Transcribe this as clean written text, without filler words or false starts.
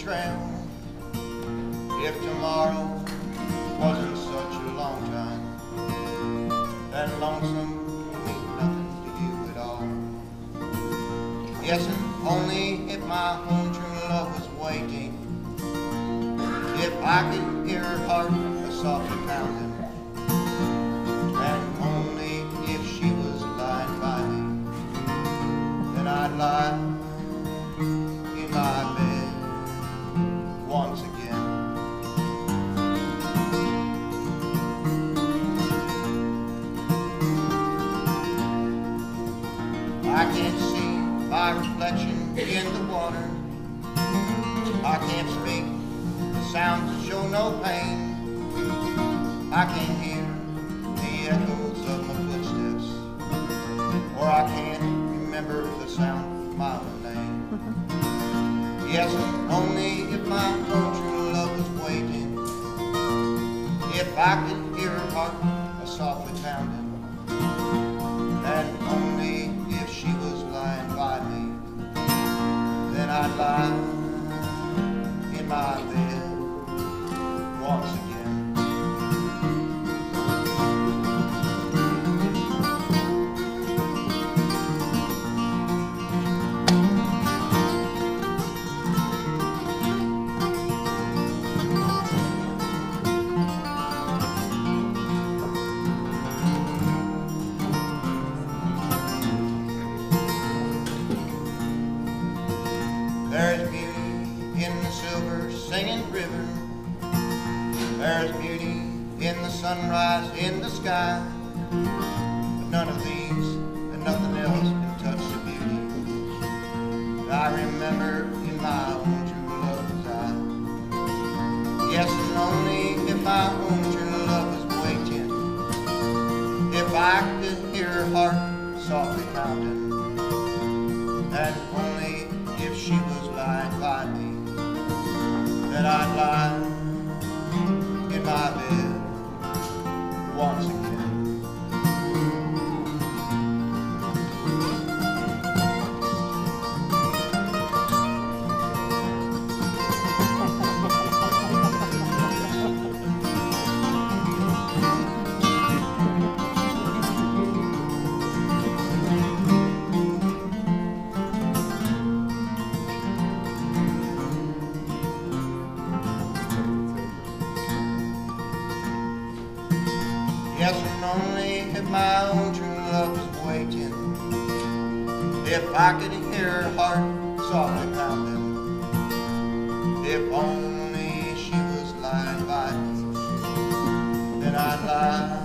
trail. If tomorrow wasn't such a long time, that lonesome would mean nothing to you at all. Yes, and only if my own true love was waiting, if I could hear her heart softly pounding, and only if she was lying by me, then I'd lie in my bed once again. I can't see my reflection in the water. I can't speak the sounds that show no pain. I can't hear the echoes of my footsteps, or I can't remember the sound of my own name. Yes, only if my own true love was waiting, if I could hear her heart softly pounding, and only if she was lying by me, then I'd lie in my bed once again. There's beauty in the silver singing river. There's beauty in the sunrise in the sky. But none of these and nothing else can touch the beauty that I remember in my own true love's eye. Yes, and only if my own true love was waiting, if I could hear her heart softly pounding, and only if she was lying by me, then I'd lie in my bed once again. Yes, and only if my own true love was waiting, if I could hear her heart softly pounding, if only she was lying by me, then I'd lie